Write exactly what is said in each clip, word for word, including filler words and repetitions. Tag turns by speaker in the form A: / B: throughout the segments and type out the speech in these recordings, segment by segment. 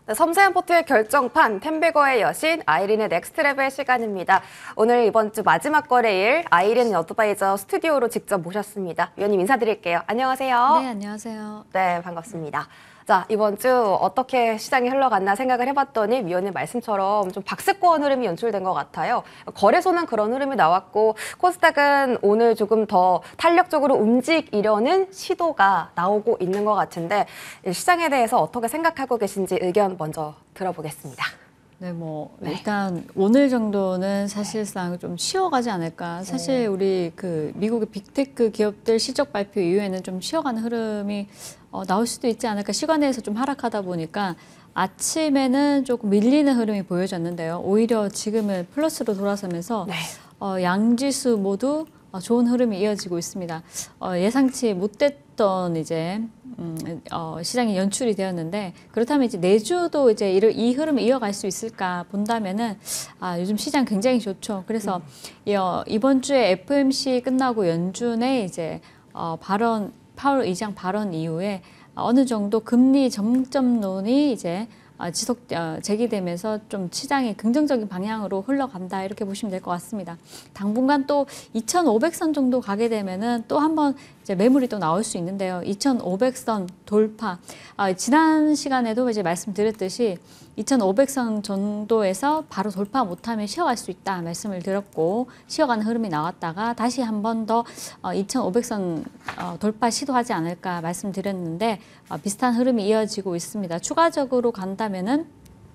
A: 네, 섬세한 포트의 결정판, 텐베거의 여신, 아이린의 넥스트 레벨 시간입니다. 오늘 이번 주 마지막 거래일 아이린 어드바이저 스튜디오로 직접 모셨습니다. 위원님 인사드릴게요. 안녕하세요.
B: 네, 안녕하세요.
A: 네, 반갑습니다. 자, 이번 주 어떻게 시장이 흘러갔나 생각을 해봤더니 위원님 말씀처럼 좀 박스권 흐름이 연출된 것 같아요. 거래소는 그런 흐름이 나왔고 코스닥은 오늘 조금 더 탄력적으로 움직이려는 시도가 나오고 있는 것 같은데 시장에 대해서 어떻게 생각하고 계신지 의견 먼저 들어보겠습니다.
B: 네, 뭐
A: 네.
B: 일단 오늘 정도는 사실상 좀 쉬어가지 않을까. 사실
A: 네.
B: 우리 그 미국의 빅테크 기업들 실적 발표 이후에는 좀 쉬어가는 흐름이 어, 나올 수도 있지 않을까. 시간에서 좀 하락하다 보니까 아침에는 조금 밀리는 흐름이 보여졌는데요. 오히려 지금은 플러스로 돌아서면서
A: 네.
B: 어, 양지수 모두 어, 좋은 흐름이 이어지고 있습니다. 어, 예상치 못했던 이제 음, 어, 시장이 연출이 되었는데 그렇다면 이제 내주도 이제 이, 이 흐름을 이어갈 수 있을까 본다면은 아, 요즘 시장 굉장히 좋죠. 그래서 음. 어, 이번 주에 에프오엠씨 끝나고 연준의 이제 어, 발언 파월 의장 발언 이후에 어느 정도 금리 정점론이 이제 어, 지속 어, 제기되면서 좀 시장이 긍정적인 방향으로 흘러간다 이렇게 보시면 될 것 같습니다. 당분간 또 이천오백 선 정도 가게 되면은 또 한번 이제 매물이 또 나올 수 있는데요. 이천오백 선 돌파. 아, 지난 시간에도 이제 말씀드렸듯이 이천오백 선 정도에서 바로 돌파 못하면 쉬어갈 수 있다 말씀을 드렸고 쉬어가는 흐름이 나왔다가 다시 한 번 더 어, 이천오백 선 어, 돌파 시도하지 않을까 말씀드렸는데 어, 비슷한 흐름이 이어지고 있습니다. 추가적으로 간다면은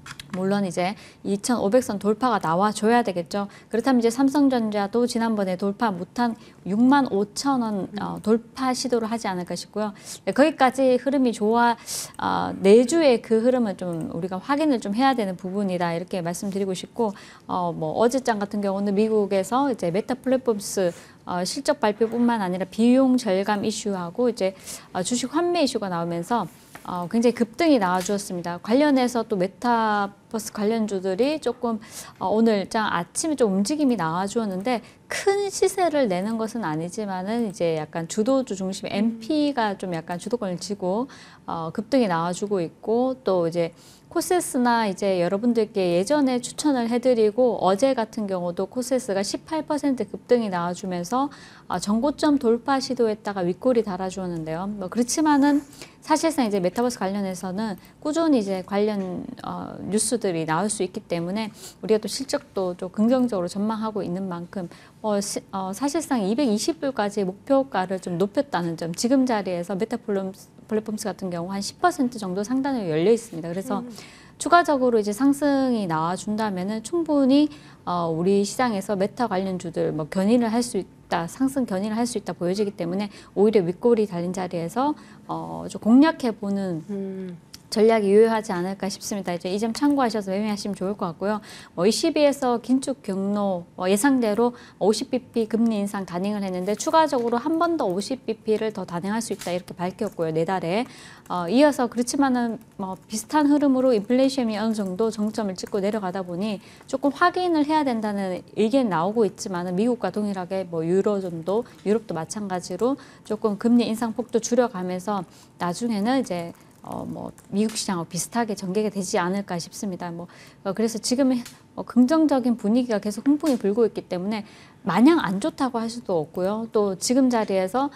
B: 물론 이제 이천오백 선 돌파가 나와줘야 되겠죠. 그렇다면 이제 삼성전자도 지난번에 돌파 못한 육만 오천 원 어, 돌파 시도를 하지 않을까 싶고요. 네, 거기까지 흐름이 좋아 어, 내주의 그 흐름은 좀 우리가 확인을 좀 해야 되는 부분이다 이렇게 말씀드리고 싶고 어, 뭐 어제장 같은 경우는 미국에서 이제 메타 플랫폼스 어, 실적 발표뿐만 아니라 비용 절감 이슈하고 이제 어, 주식 환매 이슈가 나오면서 어, 굉장히 급등이 나와주었습니다. 관련해서 또 메타버스 관련주들이 조금 어, 오늘 장 아침에 좀 움직임이 나와주었는데 큰 시세를 내는 것은 아니지만은 이제 약간 주도주 중심 엠피가 좀 약간 주도권을 쥐고 어, 급등이 나와주고 있고 또 이제 코세스나 이제 여러분들께 예전에 추천을 해드리고 어제 같은 경우도 코세스가 십팔 퍼센트 급등이 나와주면서 어, 전고점 돌파 시도했다가 윗골이 달아주었는데요. 뭐 그렇지만은 사실상 이제 메타버스 관련해서는 꾸준히 이제 관련 어, 뉴스들이 나올 수 있기 때문에 우리가 또 실적도 좀 긍정적으로 전망하고 있는 만큼 어, 시, 어, 사실상 이백이십 불까지 목표가를 좀 높였다는 점 지금 자리에서 메타 플랫폼스 같은 경우 한 십 퍼센트 정도 상단으로 열려 있습니다. 그래서 음. 추가적으로 이제 상승이 나와준다면은 충분히 어, 우리 시장에서 메타 관련주들 뭐 견인을 할 수 있다, 상승 견인을 할 수 있다 보여지기 때문에 오히려 윗골이 달린 자리에서 어, 좀 공략해 보는. 음. 전략이 유효하지 않을까 싶습니다. 이제 이 점 참고하셔서 매매하시면 좋을 것 같고요. 뭐 이십이에서 긴축 경로 어 예상대로 오십 비피 금리 인상 단행을 했는데 추가적으로 한 번 더 오십 비피를 더 단행할 수 있다 이렇게 밝혔고요. 내달에 어 이어서 그렇지만은 뭐 비슷한 흐름으로 인플레이션이 어느 정도 정점을 찍고 내려가다 보니 조금 확인을 해야 된다는 의견이 나오고 있지만은 미국과 동일하게 뭐 유로존도 유럽도 마찬가지로 조금 금리 인상 폭도 줄여가면서 나중에는 이제 어, 뭐, 미국 시장하고 비슷하게 전개가 되지 않을까 싶습니다. 뭐, 어, 그래서 지금은 어, 긍정적인 분위기가 계속 흥풍이 불고 있기 때문에 마냥 안 좋다고 할 수도 없고요. 또 지금 자리에서,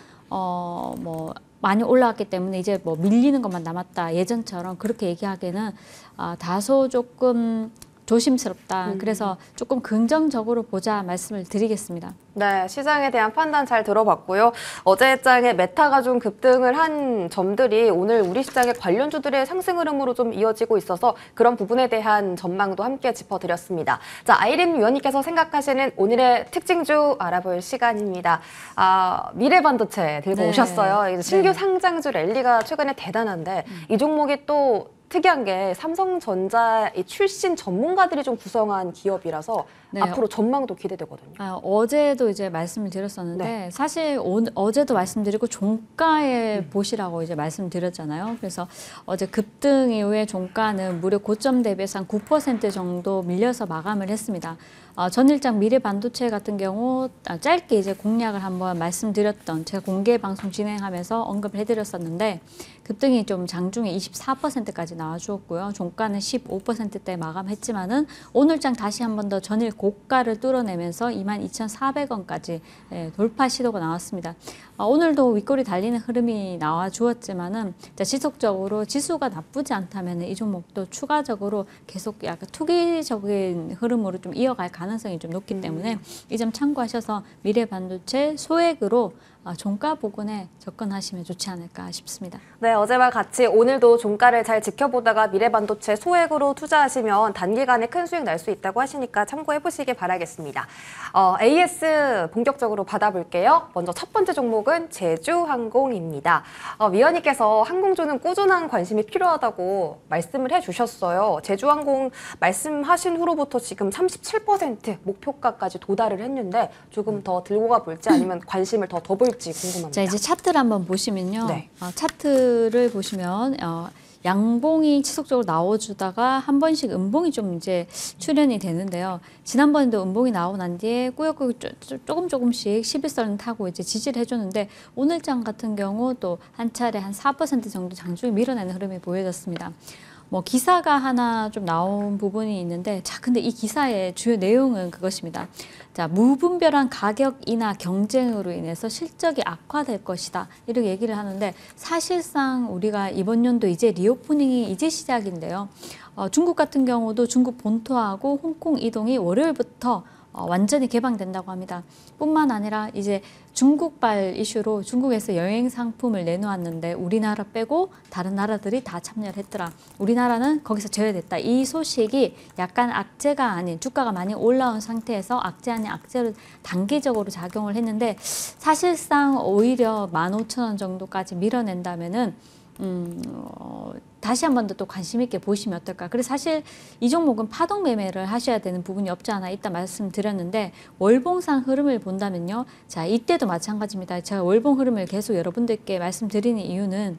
B: 어, 뭐, 많이 올라왔기 때문에 이제 뭐 밀리는 것만 남았다. 예전처럼 그렇게 얘기하기에는 어, 다소 조금 조심스럽다. 음. 그래서 조금 긍정적으로 보자 말씀을 드리겠습니다.
A: 네, 시장에 대한 판단 잘 들어봤고요. 어제 장에 메타가 좀 급등을 한 점들이 오늘 우리 시장의 관련주들의 상승 흐름으로 좀 이어지고 있어서 그런 부분에 대한 전망도 함께 짚어드렸습니다. 자, 아이린 위원님께서 생각하시는 오늘의 특징주 알아볼 시간입니다. 아, 미래반도체 들고 네. 오셨어요. 신규 네. 상장주 랠리가 최근에 대단한데 음. 이 종목이 또 특이한 게 삼성전자 출신 전문가들이 좀 구성한 기업이라서 네. 앞으로 전망도 기대되거든요.
B: 아, 어제도 이제 말씀을 드렸었는데 네. 사실 오, 어제도 말씀드리고 종가에 음. 보시라고 이제 말씀드렸잖아요. 그래서 어제 급등 이후에 종가는 무려 고점 대비해서 한 구 퍼센트 정도 밀려서 마감을 했습니다. 어, 전일장 미래반도체 같은 경우 짧게 이제 공략을 한번 말씀드렸던 제가 공개 방송 진행하면서 언급을 해드렸었는데 급등이 좀 장중에 이십사 퍼센트까지 나와주었고요. 종가는 십오 퍼센트대 마감했지만은 오늘장 다시 한 번 더 전일 고가를 뚫어내면서 이만 이천사백 원까지 예, 돌파 시도가 나왔습니다. 어, 오늘도 윗꼬리 달리는 흐름이 나와 주었지만은 자, 지속적으로 지수가 나쁘지 않다면 이 종목도 추가적으로 계속 약간 투기적인 흐름으로 좀 이어갈 가능성이 좀 높기 때문에 이 점 참고하셔서 미래반도체 소액으로 어, 종가 부근에 접근하시면 좋지 않을까 싶습니다.
A: 네, 어제와 같이 오늘도 종가를 잘 지켜보다가 미래반도체 소액으로 투자하시면 단기간에 큰 수익 날 수 있다고 하시니까 참고해 보시길 바라겠습니다. 어, 에이에스 본격적으로 받아볼게요. 먼저 첫 번째 종목은 제주항공입니다. 어, 위원님께서 항공주는 꾸준한 관심이 필요하다고 말씀을 해주셨어요. 제주항공 말씀하신 후로부터 지금 삼십칠 퍼센트 목표가까지 도달을 했는데 조금 더 들고 가볼지 아니면 관심을 더 더 볼지 궁금합니다.
B: 자, 이제 차트를 한번 보시면요.
A: 네.
B: 어, 차트를 보시면 어, 양봉이 지속적으로 나와주다가 한 번씩 음봉이 좀 이제 출현이 되는데요. 지난번에도 음봉이 나오고 난 뒤에 꾸역꾸역 조금 조금씩 십일선을 타고 이제 지지를 해주는데 오늘장 같은 경우 또 한 차례 한 사 퍼센트 정도 장중에 밀어내는 흐름이 보여졌습니다. 뭐 기사가 하나 좀 나온 부분이 있는데 자 근데 이 기사의 주요 내용은 그것입니다. 자 무분별한 가격 인하 경쟁으로 인해서 실적이 악화될 것이다 이렇게 얘기를 하는데 사실상 우리가 이번 연도 이제 리오프닝이 이제 시작인데요. 어, 중국 같은 경우도 중국 본토하고 홍콩 이동이 월요일부터 어, 완전히 개방된다고 합니다. 뿐만 아니라 이제 중국발 이슈로 중국에서 여행 상품을 내놓았는데 우리나라 빼고 다른 나라들이 다 참여를 했더라. 우리나라는 거기서 제외됐다. 이 소식이 약간 악재가 아닌 주가가 많이 올라온 상태에서 악재 아닌 악재로 단기적으로 작용을 했는데 사실상 오히려 만 오천 원 정도까지 밀어낸다면은 음, 어, 다시 한 번 더 또 관심 있게 보시면 어떨까. 그래서 사실 이 종목은 파동 매매를 하셔야 되는 부분이 없지 않아 있다 말씀드렸는데 월봉상 흐름을 본다면요. 자, 이때도 마찬가지입니다. 제가 월봉 흐름을 계속 여러분들께 말씀드리는 이유는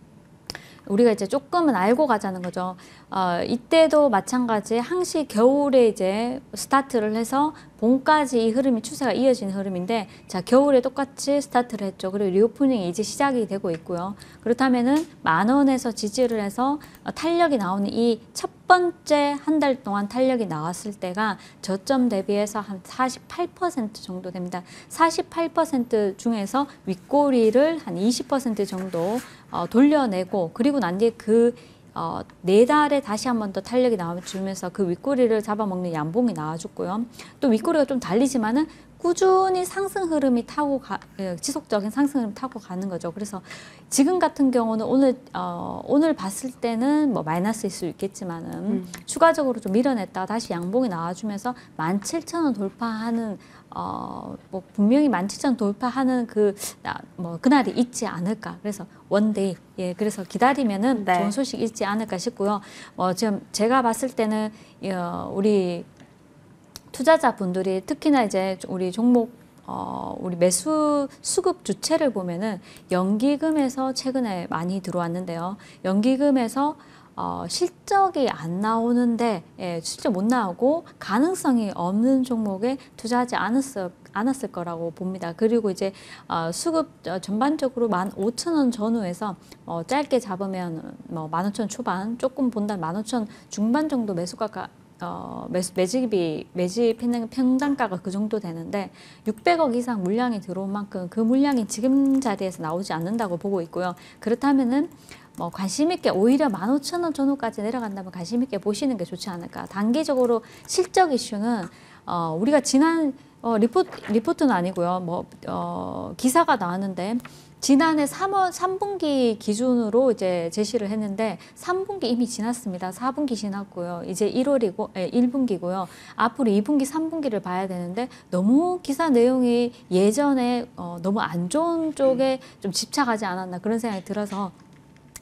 B: 우리가 이제 조금은 알고 가자는 거죠. 어, 이때도 마찬가지 항시 겨울에 이제 스타트를 해서 봄까지 이 흐름이 추세가 이어지는 흐름인데 자 겨울에 똑같이 스타트를 했죠. 그리고 리오프닝이 이제 시작이 되고 있고요. 그렇다면은 만 원에서 지지를 해서 탄력이 나오는 이 첫 번째 한 달 동안 탄력이 나왔을 때가 저점 대비해서 한 사십팔 퍼센트 정도 됩니다. 사십팔 퍼센트 중에서 윗꼬리를 한 이십 퍼센트 정도 어, 돌려내고 그리고 난 뒤에 그 어, 네 달에 다시 한 번 더 탄력이 나와주면서 그 윗꼬리를 잡아먹는 양봉이 나와줬고요. 또 윗꼬리가 좀 달리지만은 꾸준히 상승 흐름이 타고 가, 지속적인 상승 흐름 타고 가는 거죠. 그래서 지금 같은 경우는 오늘 어, 오늘 봤을 때는 뭐 마이너스일 수 있겠지만은 음. 추가적으로 좀 밀어냈다가 다시 양봉이 나와주면서 만 칠천 원 돌파하는 어, 뭐 분명히 만 칠천 원 돌파하는 그 뭐 그날이 있지 않을까. 그래서 원데이 예 그래서 기다리면은
A: 네.
B: 좋은 소식 있지 않을까 싶고요. 어, 지금 제가 봤을 때는 어, 우리 투자자분들이 특히나 이제 우리 종목 어, 우리 매수 수급 주체를 보면은 연기금에서 최근에 많이 들어왔는데요. 연기금에서 어, 실적이 안 나오는데 예, 실적 못 나오고 가능성이 없는 종목에 투자하지 않았을, 않았을 거라고 봅니다. 그리고 이제 어, 수급 어, 전반적으로 만 오천 원 전후에서 어, 짧게 잡으면 뭐 만 오천 초반 조금 본다면 만 오천 중반 정도 매수가가 어, 매수, 매집이, 매집했는 평단가가 그 정도 되는데 육백억 이상 물량이 들어온 만큼 그 물량이 지금 자리에서 나오지 않는다고 보고 있고요. 그렇다면은 뭐 관심 있게 오히려 만 오천 원 전후까지 내려간다면 관심 있게 보시는 게 좋지 않을까. 단기적으로 실적 이슈는 어, 우리가 지난 어, 리포트, 리포트는 아니고요. 뭐 어, 기사가 나왔는데 지난해 삼월 삼 분기 기준으로 이제 제시를 했는데 삼 분기 이미 지났습니다. 사 분기 지났고요. 이제 일월이고 예, 일 분기고요. 앞으로 이 분기, 삼 분기를 봐야 되는데 너무 기사 내용이 예전에 어, 너무 안 좋은 쪽에 좀 집착하지 않았나 그런 생각이 들어서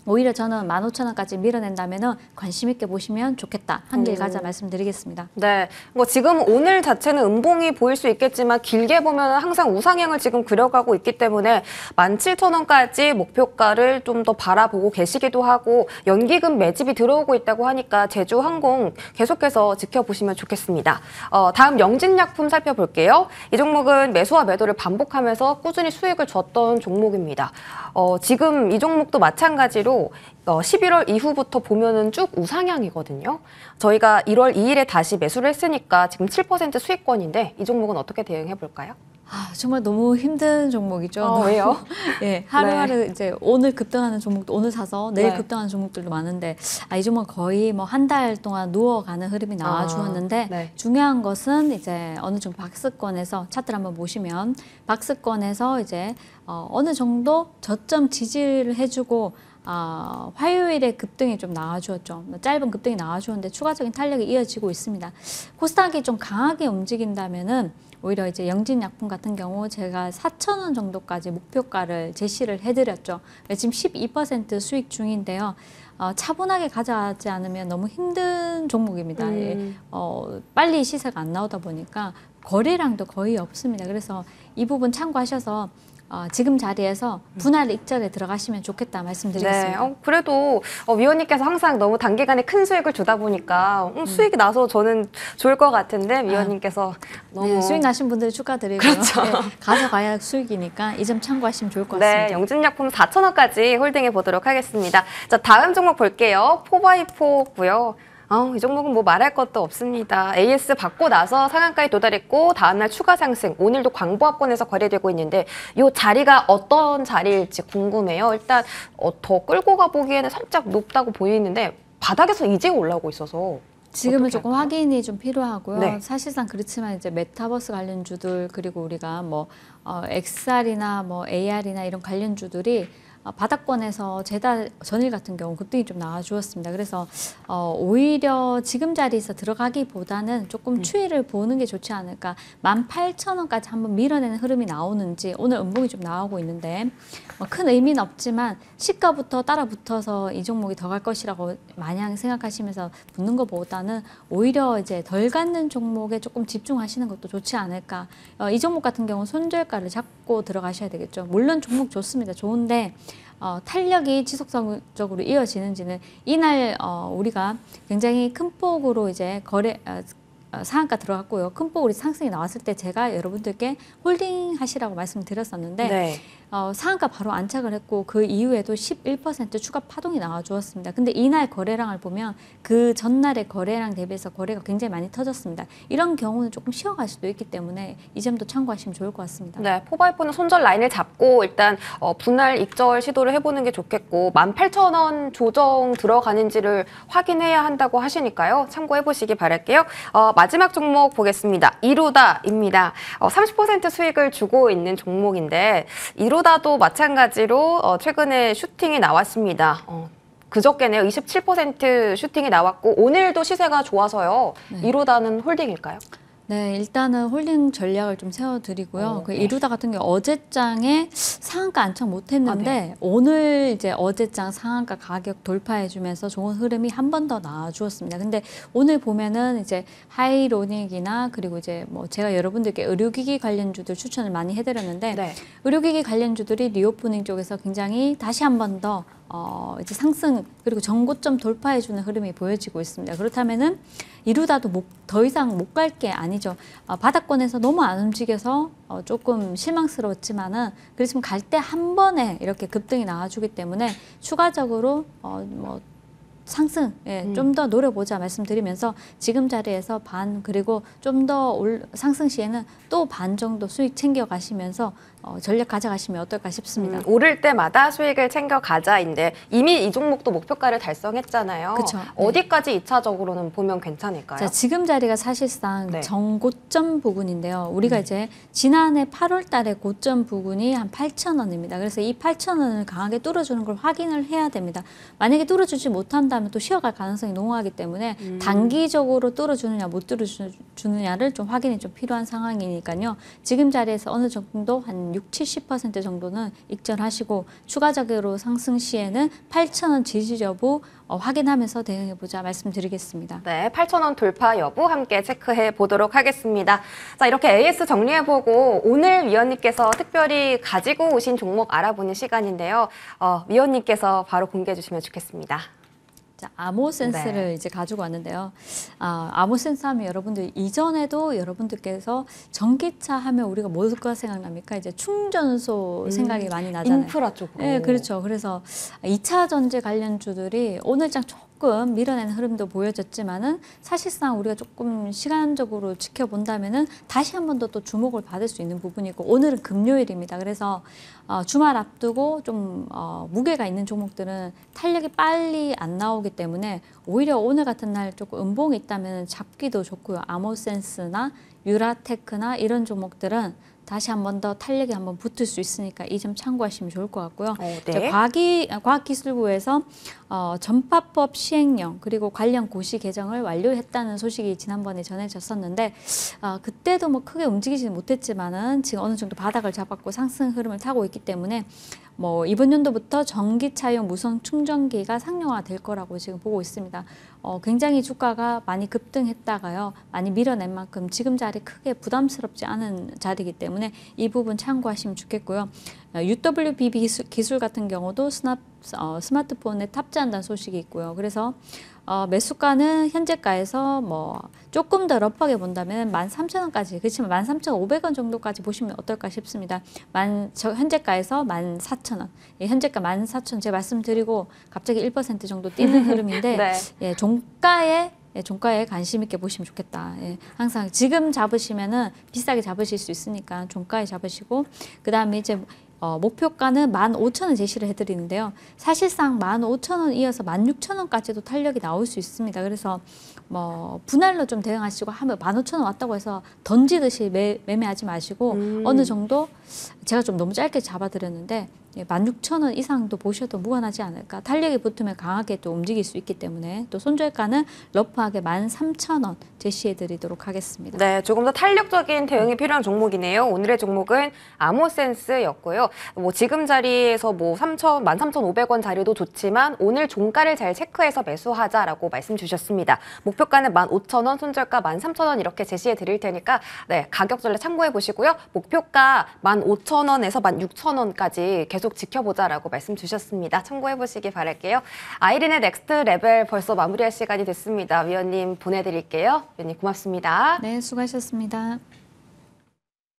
B: 오히려 저는 만 오천 원까지 밀어낸다면 관심 있게 보시면 좋겠다. 한길
A: 음.
B: 가자 말씀드리겠습니다.
A: 네, 뭐 지금 오늘 자체는 음봉이 보일 수 있겠지만 길게 보면 항상 우상향을 지금 그려가고 있기 때문에 만 칠천 원까지 목표가를 좀 더 바라보고 계시기도 하고 연기금 매집이 들어오고 있다고 하니까 제주항공 계속해서 지켜보시면 좋겠습니다. 어, 다음 영진약품 살펴볼게요. 이 종목은 매수와 매도를 반복하면서 꾸준히 수익을 줬던 종목입니다. 어, 지금 이 종목도 마찬가지로 어, 십일월 이후부터 보면은 쭉 우상향이거든요. 저희가 일월 이일에 다시 매수를 했으니까 지금 칠 퍼센트 수익권인데 이 종목은 어떻게 대응해 볼까요?
B: 아, 정말 너무 힘든 종목이죠.
A: 어, 왜요?
B: 예, 하루하루 이제 오늘 급등하는 종목도 오늘 사서 내일
A: 네.
B: 급등하는 종목들도 많은데 아, 이 종목 거의 뭐 한 달 동안 누워가는 흐름이 나와
A: 아,
B: 주었는데
A: 네.
B: 중요한 것은 이제 어느 정도 박스권에서 차트를 한번 보시면 박스권에서 이제 어, 어느 정도 저점 지지를 해주고 아, 화요일에 급등이 좀 나와주었죠. 짧은 급등이 나와주었는데 추가적인 탄력이 이어지고 있습니다. 코스닥이 좀 강하게 움직인다면은 오히려 이제 영진약품 같은 경우 제가 사천 원 정도까지 목표가를 제시를 해드렸죠. 지금 십이 퍼센트 수익 중인데요. 어, 차분하게 가져가지 않으면 너무 힘든 종목입니다.
A: 음.
B: 예, 어, 빨리 시세가 안 나오다 보니까 거래량도 거의 없습니다. 그래서 이 부분 참고하셔서 어, 지금 자리에서 분할 익절에 들어가시면 좋겠다 말씀드리겠습니다.
A: 네, 어, 그래도 어, 위원님께서 항상 너무 단기간에 큰 수익을 주다 보니까 음, 수익이 나서 저는 좋을 것 같은데 위원님께서 너무
B: 네, 수익 나신 분들 축하드리고요.
A: 그렇죠.
B: 네, 가져가야 수익이니까 이 점 참고하시면 좋을 것 같습니다.
A: 네, 영진약품 사천 원까지 홀딩해 보도록 하겠습니다. 자, 다음 종목 볼게요. 포바이포고요. 어, 이 종목은 뭐 말할 것도 없습니다. 에이에스 받고 나서 상한가에 도달했고 다음날 추가 상승, 오늘도 광보합권에서 거래되고 있는데 이 자리가 어떤 자리일지 궁금해요. 일단 어, 더 끌고 가보기에는 살짝 높다고 보이는데 바닥에서 이제 올라오고 있어서
B: 지금은
A: 어떻게
B: 조금
A: 할까요?
B: 확인이 좀 필요하고요.
A: 네.
B: 사실상 그렇지만 이제 메타버스 관련주들 그리고 우리가 뭐 어, 엑스알이나 뭐 에이알이나 이런 관련주들이 어, 바닥권에서 재달 전일 같은 경우 급등이 좀 나와주었습니다. 그래서 어, 오히려 지금 자리에서 들어가기보다는 조금
A: 음.
B: 추이를 보는 게 좋지 않을까. 만 팔천 원까지 한번 밀어내는 흐름이 나오는지 오늘 음봉이 좀 나오고 있는데 뭐 큰 의미는 없지만 시가부터 따라 붙어서 이 종목이 더 갈 것이라고 마냥 생각하시면서 붙는 것보다는 오히려 이제 덜 갖는 종목에 조금 집중하시는 것도 좋지 않을까. 어, 이 종목 같은 경우는 손절가를 잡고 들어가셔야 되겠죠. 물론 종목 좋습니다. 좋은데 어, 탄력이 지속적으로 이어지는지는 이날 어, 우리가 굉장히 큰 폭으로 이제 거래 어, 어, 상한가 들어갔고요. 큰 폭으로 상승이 나왔을 때 제가 여러분들께 홀딩 하시라고 말씀드렸었는데
A: 네.
B: 어, 상한가 바로 안착을 했고 그 이후에도 십일 퍼센트 추가 파동이 나와주었습니다. 근데 이날 거래량을 보면 그 전날의 거래량 대비해서 거래가 굉장히 많이 터졌습니다. 이런 경우는 조금 쉬어갈 수도 있기 때문에 이 점도 참고하시면 좋을 것 같습니다.
A: 네, 포바이포는 손절 라인을 잡고 일단 어, 분할 익절 시도를 해보는 게 좋겠고 만 팔천 원 조정 들어가는지를 확인해야 한다고 하시니까요. 참고해보시기 바랄게요. 어, 마지막 종목 보겠습니다. 이루다입니다. 어, 삼십 퍼센트 수익을 주고 있는 종목인데 이루다도 마찬가지로 어, 최근에 슈팅이 나왔습니다. 어, 그저께네요. 이십칠 퍼센트 슈팅이 나왔고 오늘도 시세가 좋아서요.
B: 네.
A: 이루다는 홀딩일까요?
B: 네, 일단은 홀딩 전략을 좀 세워드리고요.
A: 어,
B: 그
A: 네.
B: 이루다 같은 경우 어제장에 상한가 안착 못했는데
A: 아, 네.
B: 오늘 이제 어제장 상한가 가격 돌파해주면서 좋은 흐름이 한 번 더 나와주었습니다. 근데 오늘 보면은 이제 하이로닉이나 그리고 이제 뭐 제가 여러분들께 의료기기 관련주들 추천을 많이 해드렸는데
A: 네.
B: 의료기기 관련주들이 리오프닝 쪽에서 굉장히 다시 한 번 더 어, 이제 상승 그리고 전고점 돌파해주는 흐름이 보여지고 있습니다. 그렇다면은 이루다도 못, 더 이상 못 갈 게 아니죠. 어, 바닥권에서 너무 안 움직여서 어, 조금 실망스러웠지만은 그렇지만 갈 때 한 번에 이렇게 급등이 나와주기 때문에 추가적으로 어, 뭐 상승 예,
A: 음.
B: 좀 더 노려보자 말씀드리면서 지금 자리에서 반 그리고 좀 더 상승 시에는 또 반 정도 수익 챙겨 가시면서 어, 전략 가져가시면 어떨까 싶습니다.
A: 음, 오를 때마다 수익을 챙겨 가자인데 이미 이 종목도 목표가를 달성했잖아요.
B: 그쵸. 네.
A: 어디까지 이 차적으로는 보면 괜찮을까요?
B: 자, 지금 자리가 사실상
A: 네.
B: 정고점 부근인데요. 우리가
A: 음.
B: 이제 지난해 팔월 달에 고점 부근이 한 팔천 원입니다. 그래서 이 팔천 원을 강하게 뚫어주는 걸 확인을 해야 됩니다. 만약에 뚫어주지 못한다면 하면 또 쉬어갈 가능성이 농후하기 때문에 음. 단기적으로 뚫어주느냐 못 뚫어주느냐를 좀 확인이 좀 필요한 상황이니까요. 지금 자리에서 어느 정도 한 육, 칠십 퍼센트 정도는 익절하시고 추가적으로 상승 시에는 팔천 원 지지 여부 어, 확인하면서 대응해보자 말씀드리겠습니다.
A: 네, 팔천 원 돌파 여부 함께 체크해 보도록 하겠습니다. 자, 이렇게 에이에스 정리해보고 오늘 위원님께서 특별히 가지고 오신 종목 알아보는 시간인데요. 어, 위원님께서 바로 공개해 주시면 좋겠습니다.
B: 자, 아모센스를 네. 이제 가지고 왔는데요. 아, 아모센스 하면 여러분들 이전에도 여러분들께서 전기차 하면 우리가 뭐가 생각납니까? 이제 충전소 음, 생각이 많이 나잖아요.
A: 인프라 쪽으로.
B: 네, 그렇죠. 그래서 이 차 전지 관련주들이 오늘장 조금 밀어내는 흐름도 보여졌지만은 사실상 우리가 조금 시간적으로 지켜본다면은 다시 한 번 더 또 주목을 받을 수 있는 부분이고 오늘은 금요일입니다. 그래서 어, 주말 앞두고 좀 어, 무게가 있는 종목들은 탄력이 빨리 안 나오기 때문에 오히려 오늘 같은 날 조금 음봉이 있다면 잡기도 좋고요. 아모센스나 유라테크나 이런 종목들은 다시 한 번 더 탄력이 한번 붙을 수 있으니까 이 점 참고하시면 좋을 것 같고요.
A: 어, 네.
B: 과기, 과학기술부에서 어, 전파법 시행령 그리고 관련 고시 개정을 완료했다는 소식이 지난번에 전해졌었는데 어, 그때도 뭐 크게 움직이지는 못했지만은 지금 어느 정도 바닥을 잡았고 상승 흐름을 타고 있기 때문에 뭐 이번 연도부터 전기차용 무선 충전기가 상용화 될 거라고 지금 보고 있습니다. 어, 굉장히 주가가 많이 급등했다가요. 많이 밀어낸 만큼 지금 자리 크게 부담스럽지 않은 자리이기 때문에 이 부분 참고하시면 좋겠고요. 유더블유비 기술, 기술 같은 경우도 스납, 어, 스마트폰에 탑재한다는 소식이 있고요. 그래서 어, 매수가는 현재가에서 뭐 조금 더 러프하게 본다면 만 삼천 원까지 그렇지만 만 삼천오백 원 정도까지 보시면 어떨까 싶습니다. 만, 저 현재가에서 만 사천 원. 예, 현재가 만 사천 원 제가 말씀드리고 갑자기 일 퍼센트 정도 뛰는 흐름인데
A: 네.
B: 예, 종가에 예, 종가에 관심 있게 보시면 좋겠다. 예, 항상 지금 잡으시면은 비싸게 잡으실 수 있으니까 종가에 잡으시고 그 다음에 이제 어, 목표가는 만 오천 원 제시를 해드리는데요. 사실상 만 오천 원 이어서 만 육천 원까지도 탄력이 나올 수 있습니다. 그래서 뭐 분할로 좀 대응하시고 하면 만 오천 원 왔다고 해서 던지듯이 매, 매매하지 마시고 음. 어느 정도 제가 좀 너무 짧게 잡아드렸는데 예, 만 육천 원 이상도 보셔도 무관하지 않을까. 탄력이 붙으면 강하게 또 움직일 수 있기 때문에 또 손절가는 러프하게 만 삼천 원 제시해드리도록 하겠습니다.
A: 네, 조금 더 탄력적인 대응이 필요한 종목이네요. 오늘의 종목은 아모센스였고요. 뭐 지금 자리에서 뭐 삼천, 만 삼천오백 원 자리도 좋지만 오늘 종가를 잘 체크해서 매수하자라고 말씀 주셨습니다. 목표가는 만 오천 원, 손절가 만 삼천 원 이렇게 제시해 드릴 테니까 네, 가격 전략 참고해 보시고요. 목표가 만 오천 원에서 만 육천 원까지 계속 지켜보자라고 말씀 주셨습니다. 참고해 보시기 바랄게요. 아이린의 넥스트 레벨 벌써 마무리할 시간이 됐습니다. 위원님 보내드릴게요. 위원님 고맙습니다.
B: 네, 수고하셨습니다.